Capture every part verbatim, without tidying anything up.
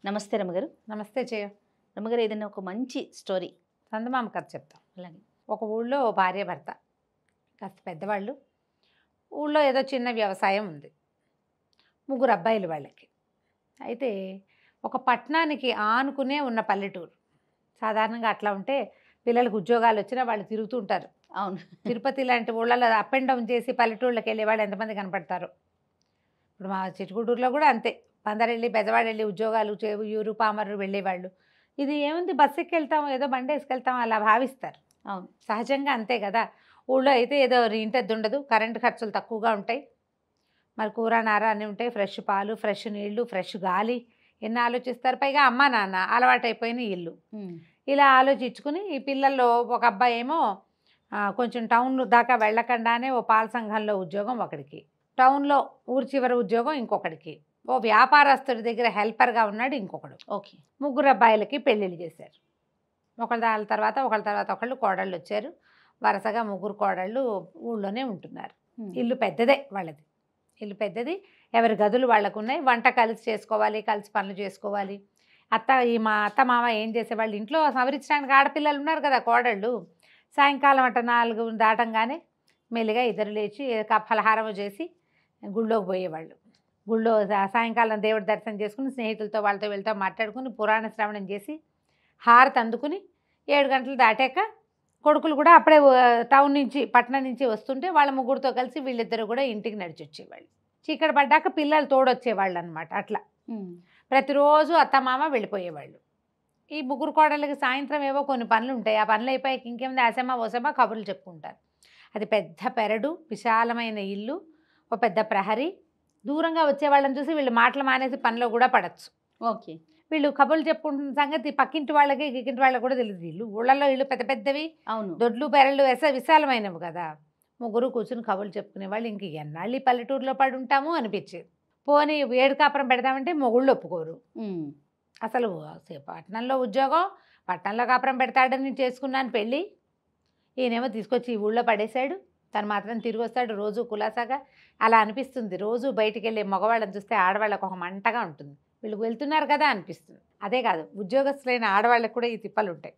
నమస్తే రమగారు. నమస్తే చేయ రమగారు, ఏదైనా ఒక మంచి స్టోరీ చందమామ కథ చెప్తాం. అలాగే. ఒక ఊళ్ళో భార్య భర్త కాస్త పెద్దవాళ్ళు. ఊళ్ళో ఏదో చిన్న వ్యవసాయం ఉంది. ముగ్గురు అబ్బాయిలు వాళ్ళకి. అయితే ఒక పట్టణానికి ఆనుకునే ఉన్న పల్లెటూరు. సాధారణంగా అట్లా ఉంటే పిల్లలకు ఉద్యోగాలు వచ్చినా వాళ్ళు తిరుగుతూ ఉంటారు. అవును. తిరుపతి లాంటి ఊళ్ళలో అప్ అండ్ డౌన్ చేసి పల్లెటూళ్ళకి వెళ్ళే వాళ్ళు ఎంతమంది కనపడతారు. ఇప్పుడు మా చిట్టుగుడూరులో కూడా అంతే. పందరెళ్ళి బెజవాడ వెళ్ళి ఉద్యోగాలు యూరు పామర్రు వెళ్ళేవాళ్ళు. ఇది ఏముంది, బస్సు ఎక్కి వెళ్తాం, ఏదో బండి వేసుకెళ్తాం అలా భావిస్తారు. అవును, సహజంగా అంతే కదా. ఊళ్ళో అయితే ఏదో ఇంటద్దు ఉండదు, కరెంటు ఖర్చులు తక్కువగా ఉంటాయి, మరి కూర నార అన్నీ ఉంటాయి, ఫ్రెష్ పాలు, ఫ్రెష్ నీళ్లు, ఫ్రెష్ గాలి, ఎన్ని ఆలోచిస్తారు. పైగా అమ్మ నాన్న అలవాటైపోయిన ఇల్లు. ఇలా ఆలోచించుకుని ఈ పిల్లల్లో ఒక అబ్బాయి ఏమో కొంచెం టౌన్ దాకా వెళ్ళకుండానే ఓ పాల సంఘంలో ఉద్యోగం ఒకడికి, టౌన్లో ఊరి చివరి ఉద్యోగం ఇంకొకడికి, ఓ వ్యాపారస్తుడి దగ్గర హెల్పర్గా ఉన్నాడు ఇంకొకడు. ఓకే. ముగ్గురు అబ్బాయిలకి పెళ్ళిళ్ళు చేశారు. ఒకళ్ళ దాని తర్వాత ఒకళ్ళ తర్వాత ఒకళ్ళు కోడళ్ళు వచ్చారు. వరుసగా ముగ్గురు కోడళ్ళు ఊళ్ళోనే ఉంటున్నారు. ఇల్లు పెద్దదే వాళ్ళది. ఇల్లు పెద్దది, ఎవరి గదులు వాళ్ళకు ఉన్నాయి. వంట కలిసి చేసుకోవాలి, కలిసి పనులు చేసుకోవాలి. అత్త ఈ మా అత్త మామ ఏం చేసేవాళ్ళు, ఇంట్లో సవరించడానికి ఆడపిల్లలు ఉన్నారు కదా కోడళ్ళు. సాయంకాలం అట్ట నాలుగు దాటంగానే మెల్లిగా ఇద్దరు లేచి ఫలహారం చేసి గుళ్ళోకి పోయేవాళ్ళు. గుళ్ళో సాయంకాలం దేవుడి దర్శనం చేసుకుని స్నేహితులతో వాళ్ళతో వెళ్తూ మాట్లాడుకుని పురాణ శ్రవణం చేసి హారతి అందుకుని ఏడు గంటలు దాటాక కొడుకులు కూడా అప్పుడే టౌన్ నుంచి పట్టణం నుంచి వస్తుంటే వాళ్ళ ముగ్గురితో కలిసి వీళ్ళిద్దరు కూడా ఇంటికి నడిచి వచ్చేవాళ్ళు. చీకటి పడ్డాక పిల్లలు తోడొచ్చేవాళ్ళు అనమాట. అట్లా ప్రతిరోజు అత్తమామ వెళ్ళిపోయేవాళ్ళు. ఈ ముగ్గురు కోడళ్ళకి సాయంత్రం ఏవో కొన్ని పనులు ఉంటాయి. ఆ పనులు అయిపోయాక ఇంకేముంది, అసమా ఓసమా కబుర్లు చెప్పుకుంటారు. అది పెద్ద పెరడు, విశాలమైన ఇల్లు, ఒక పెద్ద ప్రహరీ. దూరంగా వచ్చే వాళ్ళని చూసి వీళ్ళు మాటలు మానేసి పనిలో కూడా పడచ్చు. ఓకే. వీళ్ళు కబుర్లు చెప్పుకుంటున్న సంగతి పక్కింటి వాళ్ళకి గిక్కింటి వాళ్ళకి కూడా తెలియదు. ఇల్లు ఊళ్ళల్లో ఇల్లు పెద్ద పెద్దవి, అవును, దొడ్లు పెరళ్ళు వెస విశాలమైనవి కదా. ముగ్గురు కూర్చుని కబుర్లు చెప్పుకునే వాళ్ళు. ఇంక ఎన్నాళ్ళు పల్లెటూరులో పడి ఉంటాము అనిపించేది. పోనీ ఏడు కాపురం పెడతామంటే మొగుళ్ళు ఒప్పుకోరు. అసలు పట్టణంలో ఉద్యోగం, పట్టణంలో కాపురం పెడతాడని చేసుకున్నాను పెళ్ళి, ఈయనేమో తీసుకొచ్చి ఈ ఊళ్ళో పడేశాడు, తను మాత్రం తిరిగి వస్తాడు రోజు కులాసాగా. అలా అనిపిస్తుంది. రోజు బయటికి వెళ్ళే మగవాళ్ళని చూస్తే ఆడవాళ్ళకు ఒక మంటగా ఉంటుంది. వీళ్ళు వెళ్తున్నారు కదా అనిపిస్తుంది. అదే కాదు, ఉద్యోగస్తులైన ఆడవాళ్ళకి కూడా ఈ తిప్పలు ఉంటాయి.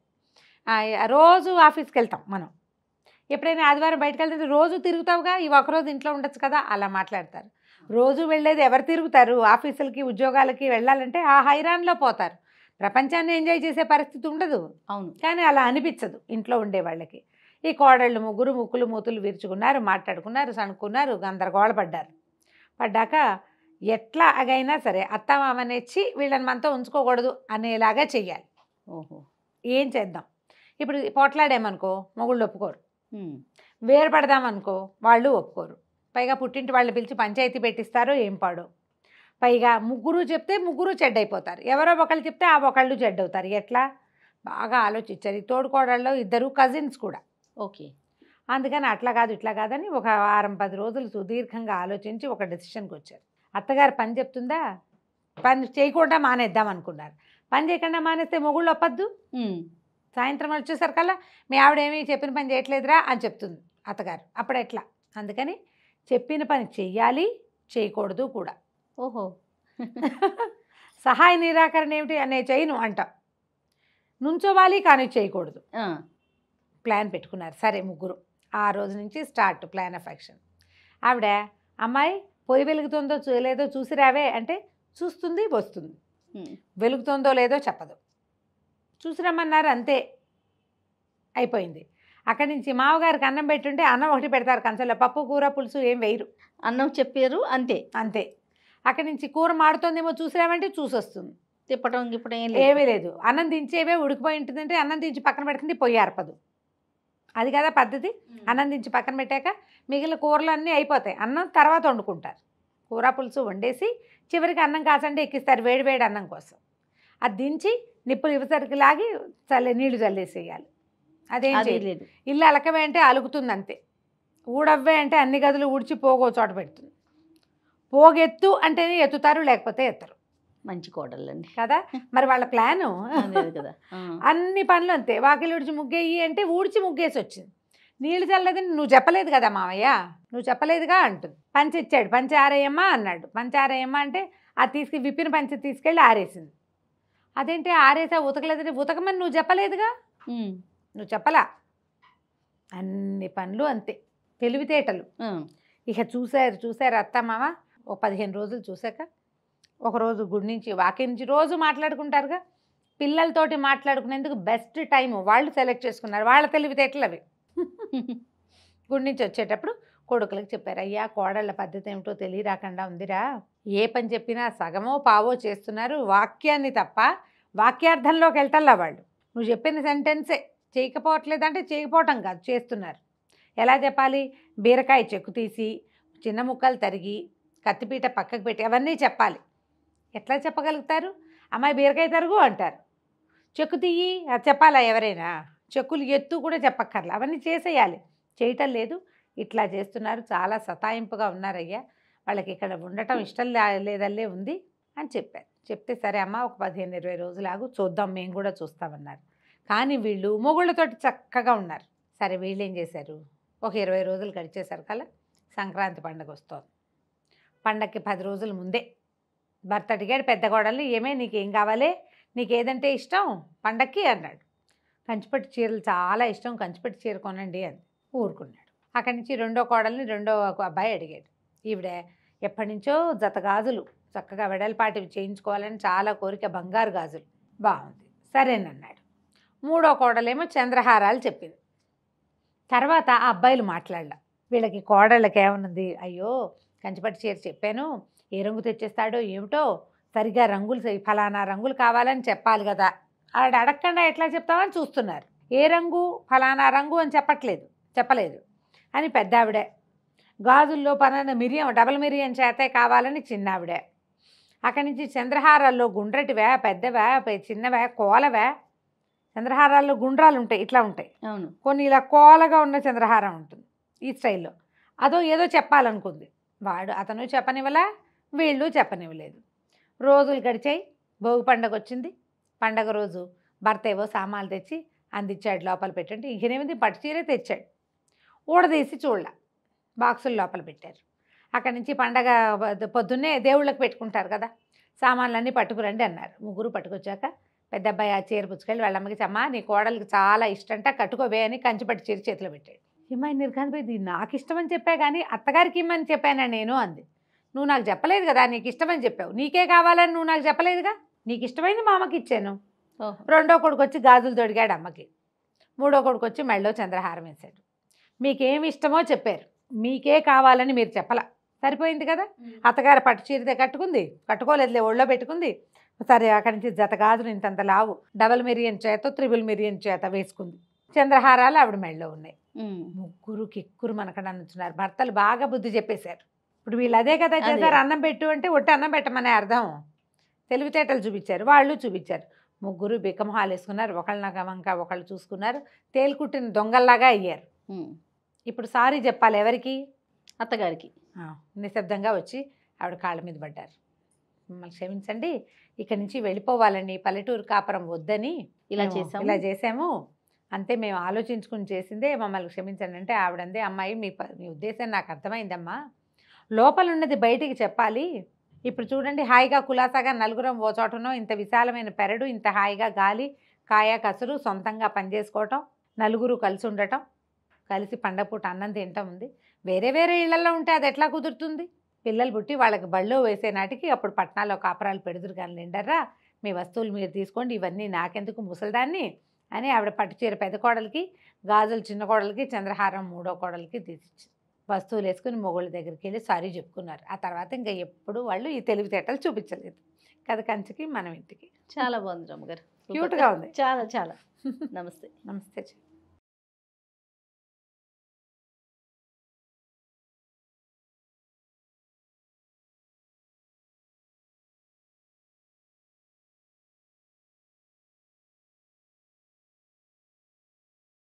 రోజు ఆఫీస్కి వెళ్తాం మనం, ఎప్పుడైనా ఆదివారం బయటకు వెళ్తే రోజు తిరుగుతావుగా, ఈ ఒకరోజు ఇంట్లో ఉండొచ్చు కదా అలా మాట్లాడతారు. రోజు వెళ్ళేది ఎవరు తిరుగుతారు? ఆఫీసులకి ఉద్యోగాలకి వెళ్ళాలంటే ఆ హైరాన్లో పోతారు. ప్రపంచాన్ని ఎంజాయ్ చేసే పరిస్థితి ఉండదు. అవును, కానీ అలా అనిపించదు ఇంట్లో ఉండే వాళ్ళకి. ఈ కోడళ్ళు ముగ్గురు ముక్కులు మూతులు విరుచుకున్నారు, మాట్లాడుకున్నారు, సణుక్కున్నారు, గందరగోళ పడ్డారు. పడ్డాక ఎట్లా అగైనా సరే అత్తమామనేచ్చి వీళ్ళని మనతో ఉంచుకోకూడదు అనేలాగా చెయ్యాలి. ఓహో, ఏం చేద్దాం? ఇప్పుడు పోట్లాడేమనుకో మొగుళ్ళు ఒప్పుకోరు, వేరు పడదామనుకో వాళ్ళు ఒప్పుకోరు. పైగా పుట్టింటి వాళ్ళు పిలిచి పంచాయతీ పెట్టిస్తారో ఏం పాడో. పైగా ముగ్గురు చెప్తే ముగ్గురు చెడ్డైపోతారు, ఎవరో ఒకళ్ళు చెప్తే ఆ ఒకళ్ళు చెడ్డవుతారు. ఎట్లా బాగా ఆలోచించారు. ఈ తోడుకోడల్లో ఇద్దరు కజిన్స్ కూడా. ఓకే. అందుకని అట్లా కాదు ఇట్లా కాదని ఒక వారం పది రోజులు సుదీర్ఘంగా ఆలోచించి ఒక డెసిషన్కి వచ్చారు. అత్తగారు పని చెప్తుందా, పని చేయకుండా మానేద్దాం అనుకున్నారు. పని చేయకుండా మానేస్తే మొగుళ్ళు ఒప్పద్దు. సాయంత్రం వచ్చేసరికల్లా మీ ఆవిడేమీ చెప్పిన పని చేయట్లేదురా అని చెప్తుంది అత్తగారు. అప్పుడు ఎట్లా? అందుకని చెప్పిన పని చెయ్యాలి, చేయకూడదు కూడా. ఓహో. సహాయ నిరాకరణ ఏమిటి అనే చేయను అంట, నుంచోవాలి కానీ చేయకూడదు. ప్లాన్ పెట్టుకున్నారు. సరే ముగ్గురు ఆ రోజు నుంచి స్టార్ట్ ప్లాన్ ఆఫ్ యాక్షన్. ఆవిడ అమ్మాయి పొయ్యి వెలుగుతుందో లేదో చూసిరావే అంటే చూస్తుంది, వస్తుంది. వెలుగుతుందో లేదో చెప్పదు, చూసిరమ్మన్నారు అంతే, అయిపోయింది. అక్కడి నుంచి మామగారికి అన్నం పెట్టుంటే అన్నం ఒకటి పెడతారు కంచంలో, పప్పు కూర పులుసు ఏం వేయరు, అన్నం చెప్పారు అంతే అంతే. అక్కడి నుంచి కూర మాడుతుందేమో చూసిరామంటే చూసొస్తుంది, తిప్పడం గిప్పడం ఏమీ లేదు. అన్నం దించేవే ఉడికిపోయి ఉంటుందంటే అన్నం దించి పక్కన పెడుతుంది, పొయ్యి ఆర్పదు. అది కదా పద్ధతి. అన్నం దించి పక్కన పెట్టాక మిగిలిన కూరలు అన్నీ అయిపోతాయి, అన్నం తర్వాత వండుకుంటారు. కూర పులుసు వండేసి చివరికి అన్నం కాసండి ఎక్కిస్తారు వేడి వేడి అన్నం కోసం. అది దించి నిప్పులు ఇవసరికి లాగి చల్లే నీళ్లు చల్లేసేయాలి. అదేం చేయలేదు. ఇల్లు అలకవే అంటే అలుగుతుంది అంతే, ఊడవ్వే అంటే అన్ని గదులు ఊడ్చి పోగో చోట పెడుతుంది. పోగెత్తు అంటేనే ఎత్తుతారు, లేకపోతే ఎత్తరు. మంచి కోడళ్ళండి కదా. మరి వాళ్ళ ప్లాను కదా. అన్ని పనులు అంతే. వాకిలి ఊడ్చి ముగ్గేయి అంటే ఊడ్చి ముగ్గేసి వచ్చింది. నీళ్ళు చల్లదని నువ్వు చెప్పలేదు కదా మామయ్య, నువ్వు చెప్పలేదుగా అంటుంది. పంచి ఇచ్చాడు, పంచి ఆరేయమ్మా అన్నాడు. పంచి ఆరేయమ్మా అంటే అది తీసుకు విప్పిన పంచి తీసుకెళ్ళి ఆరేసింది. అదేంటి ఆరేసా ఉతకలేదంటే ఉతకమని నువ్వు చెప్పలేదుగా, ఉమ్, నువ్వు చెప్పలా. అన్ని పనులు అంతే, తెలివితేటలు. ఆ, ఇక చూశారు చూశారు అత్త మామ ఓ పదిహేను రోజులు చూశాక ఒకరోజు గుడి నుంచి వాకి నుంచి రోజు మాట్లాడుకుంటారుగా, పిల్లలతోటి మాట్లాడుకునేందుకు బెస్ట్ టైం వాళ్ళు సెలెక్ట్ చేసుకున్నారు, వాళ్ళ తెలివితేటలు అవి. గుడి నుంచి వచ్చేటప్పుడు కొడుకులకు చెప్పారు, అయ్యా కోడళ్ళ పద్ధతి ఏమిటో తెలియరాకుండా ఉందిరా, ఏ పని చెప్పినా సగమో పావో చేస్తున్నారు, వాక్యాన్ని తప్ప వాక్యార్థంలోకి వెళ్తల్లా వాళ్ళు. నువ్వు చెప్పిన సెంటెన్సే చేయకపోవట్లేదంటే చేయకపోవటం కాదు, చేస్తున్నారు. ఎలా చెప్పాలి, బీరకాయ చెక్కు తీసి చిన్న ముక్కలు తరిగి కత్తిపీట పక్కకు పెట్టి అవన్నీ చెప్పాలి. ఎట్లా చెప్పగలుగుతారు, అమ్మాయి బీరకాయ తరుగు అంటారు, చెక్కు తీయి అది చెప్పాలా ఎవరైనా, చెక్కులు ఎత్తు కూడా చెప్పక్కర్లా, అవన్నీ చేసేయాలి, చేయటం లేదు. ఇట్లా చేస్తున్నారు, చాలా సతాయింపుగా ఉన్నారయ్యా, వాళ్ళకి ఇక్కడ ఉండటం ఇష్టం లేదల్లే ఉంది అని చెప్పారు. చెప్తే సరే అమ్మ ఒక పదిహేను ఇరవై రోజులాగు చూద్దాం, మేము కూడా చూస్తామన్నారు. కానీ వీళ్ళు మొగుళ్ళతోటి చక్కగా ఉన్నారు. సరే వీళ్ళు ఏం చేశారు, ఒక ఇరవై రోజులు గడిచేసరి కల్లా సంక్రాంతి పండుగ వస్తుంది. పండగకి పది రోజుల ముందే భర్త అడిగాడు పెద్ద కోడల్ని, ఏమే నీకేం కావాలి, నీకు ఏదంటే ఇష్టం పండక్కి అన్నాడు. కంచిపట్టు చీరలు చాలా ఇష్టం, కంచిపట్టు చీర కొనండి అని ఊరుకున్నాడు. అక్కడి నుంచి రెండో కోడల్ని రెండో అబ్బాయి అడిగాడు. ఈవిడ ఎప్పటి నుంచో జత గాజులు చక్కగా వెడల్పాటివి చేయించుకోవాలని చాలా కోరిక, బంగారు గాజులు, బాగుంది సరేనన్నాడు. మూడో కోడలేమో చంద్రహారాలు చెప్పింది. తర్వాత ఆ అబ్బాయిలు మాట్లాడలా, వీళ్ళకి కోడళ్ళకి ఏమన్నది, అయ్యో కంచిపట్టు చీర చెప్పాను, ఏ రంగు తెచ్చేస్తాడో ఏమిటో, సరిగా రంగులు ఫలానా రంగులు కావాలని చెప్పాలి కదా, ఆవిడ అడగకుండా ఎట్లా చెప్తామని చూస్తున్నారు. ఏ రంగు ఫలానా రంగు అని చెప్పట్లేదు, చెప్పలేదు అని పెద్ద ఆవిడే, గాజుల్లో పలానా మిరియం డబల్ మిరియం చేతే కావాలని చిన్నావిడే. అక్కడి నుంచి చంద్రహారాల్లో గుండ్రటివే పెద్దవే చిన్నవే కోలవే, చంద్రహారాల్లో గుండ్రాలు ఉంటాయి ఇట్లా ఉంటాయి, అవును, కొన్ని ఇలా కోలగా ఉన్న చంద్రహారం ఉంటుంది ఈ స్టైల్లో, అదో ఏదో చెప్పాలనుకుంది. వాడు అతను చెప్పనివ్వలా, వీళ్ళు చెప్పనివ్వలేదు. రోజులు గడిచాయి, భోగి పండగ వచ్చింది. పండగ రోజు భర్త ఏవో సామాన్లు తెచ్చి అందించాడు, లోపల పెట్టండి. ఇంకనేమిది పట్టు చీరే తెచ్చాడు, ఊడదీసి చూడలా, బాక్సులు లోపల పెట్టారు. అక్కడి నుంచి పండగ పొద్దున్నే దేవుళ్ళకి పెట్టుకుంటారు కదా, సామాన్లన్నీ పట్టుకురండి అన్నారు. ముగ్గురు పట్టుకొచ్చాక పెద్ద అబ్బాయి ఆ చీర పుచ్చుకెళ్ళి వాళ్ళ అమ్మకి, అమ్మ నీ కోడలికి చాలా ఇష్టంట కట్టుకోబే అని కంచిపట్టు చీర చేతిలో పెట్టాడు. ఏమై నిర్ఘాంతపోయి, ఇది నాకు ఇష్టమని చెప్పా కానీ అత్తగారికి ఇమ్మని చెప్పానా నేను అంది. నువ్వు నాకు చెప్పలేదు కదా, నీకు ఇష్టమని చెప్పావు, నీకే కావాలని నువ్వు నాకు చెప్పలేదుగా, నీకు ఇష్టమైంది మా అమ్మకి ఇచ్చాను. రెండో కొడుకు వచ్చి గాజులు తొడిగాడు అమ్మకి, మూడో కొడుకు వచ్చి మెళ్ళో చంద్రహారం వేశాడు. మీకేమి ఇష్టమో చెప్పారు, మీకే కావాలని మీరు చెప్పలా, సరిపోయింది కదా. అత్తగారు పట్టు చీరతే కట్టుకుంది, కట్టుకోలేదులే ఒళ్ళో పెట్టుకుంది. సరే అక్కడి నుంచి జత గాజులు ఇంతంత లావు డబల్ మిరియన్ చేత త్రిబుల్ మిరియన్ చేత వేసుకుంది. చంద్రహారాలు ఆవిడ మెళ్ళలో ఉన్నాయి. ముగ్గురు కిక్కురు మనకడ నుంచున్నారు. భర్తలు బాగా బుద్ధి చెప్పేశారు. ఇప్పుడు వీళ్ళు అదే కదా చేశారు, అన్నం పెట్టు అంటే ఒట్టి అన్నం పెట్టమనే అర్థం. తెలివితేటలు చూపించారు, వాళ్ళు చూపించారు. ముగ్గురు బిక్కమొహాలు వేసుకున్నారు, ఒకళ్ళ వంక ఒకళ్ళు చూసుకున్నారు, తేలికుట్టిన దొంగల్లాగా అయ్యారు. ఇప్పుడు సారీ చెప్పాలి ఎవరికి, అత్తగారికి. నిశ్శబ్దంగా వచ్చి ఆవిడ కాళ్ళ మీద పడ్డారు. మమ్మల్ని క్షమించండి, ఇక్కడి నుంచి వెళ్ళిపోవాలండి, పల్లెటూరు కాపురం వద్దని ఇలా చేసాము ఇలా చేసాము అంతే, మేము ఆలోచించుకుని చేసిందే, మమ్మల్ని క్షమించండి అంటే ఆవిడందే, అమ్మాయి మీ మీ ఉద్దేశం నాకు అర్థమైందమ్మా, లోపల ఉన్నది బయటికి చెప్పాలి. ఇప్పుడు చూడండి హాయిగా కులాసాగా నలుగురం ఓ చోటనో, ఇంత విశాలమైన పెరడు, ఇంత హాయిగా గాలి కాయ కసురు, సొంతంగా పనిచేసుకోవటం, నలుగురు కలిసి ఉండటం, కలిసి పండగ పూట అన్నం తింటం ఉంది. వేరే వేరే ఇళ్లలో ఉంటే అది ఎట్లా కుదురుతుంది? పిల్లలు పుట్టి వాళ్ళకి బళ్ళో వేసే నాటికి అప్పుడు పట్టణాల్లో కాపురాలు పెడుదురు కానీ నిండర్రా, మీ వస్తువులు మీరు తీసుకోండి, ఇవన్నీ నాకెందుకు ముసలిదాన్ని అని ఆవిడ పట్టు చీర పెద్ద కోడలికి, గాజులు చిన్న కోడలికి, చంద్రహారం మూడో కోడలికి తీసిచ్చి వస్తువులు వేసుకుని మొగుళ్ళ దగ్గరికి వెళ్ళి సారీ చెప్పుకున్నారు. ఆ తర్వాత ఇంకా ఎప్పుడు వాళ్ళు ఈ తెలివితేటలు చూపించలేదు. కథ కంచికి మనం ఇంటికి. చాలా బాగుంది రమ్మగారు, క్యూట్గా ఉంది. చాలా చాలా. నమస్తే. నమస్తే.